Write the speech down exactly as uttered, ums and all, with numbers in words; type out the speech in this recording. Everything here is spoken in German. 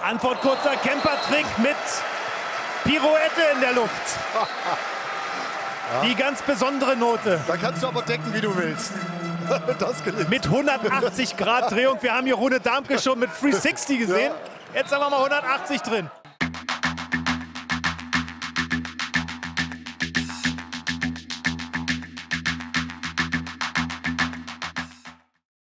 Antwort kurzer Campertrick mit Pirouette in der Luft. Ja. Die ganz besondere Note. Da kannst du aber decken, wie du willst. Das gelingt. Mit hundertachtzig Grad Drehung. Wir haben hier Rune Darmke schon mit dreihundertsechzig gesehen. Ja. Jetzt haben wir mal hundertachtzig drin.